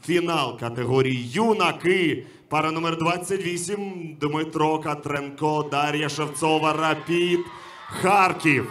фінал категорії юнаки. Пара номер 28 Дмитро Катренко, Дар'я Шевцова, Рапід, Харків.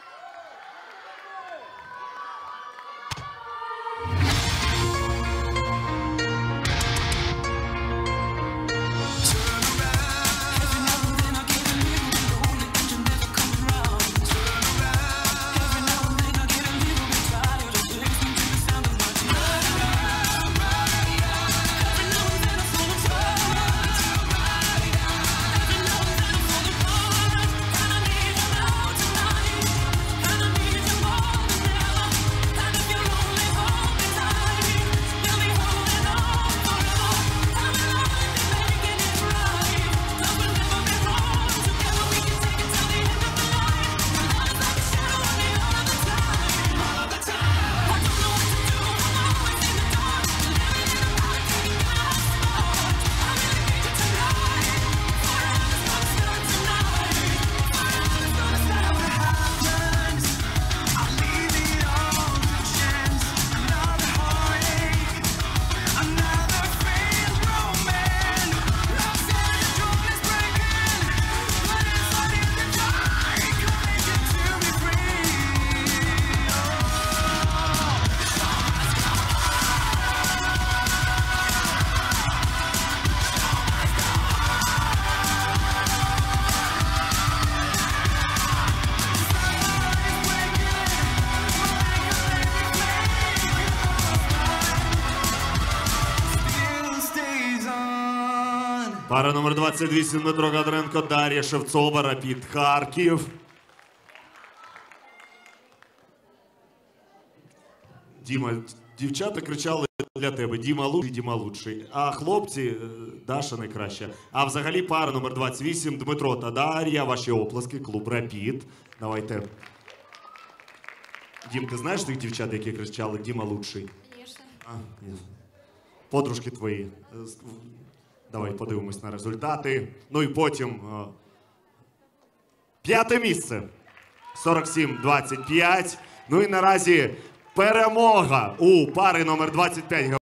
Пара номер 28 Дмитро Катренко, Дар'я Шевцова, Рапід, Харків. Діма, дівчата кричали для тебе: Діма лучший, Діма лучший. А хлопці, Даша найкраща. А взагалі пара номер 28 Дмитро та Дар'я, ваші оплески, клуб Рапід. Давайте. Дім, ти знаєш тих дівчат, які кричали Діма лучший? Звісно. Подружки твої. Давай подивимось на результати. Ну і потім 5-те місце. 47-25. Ну і наразі перемога у пари номер 25.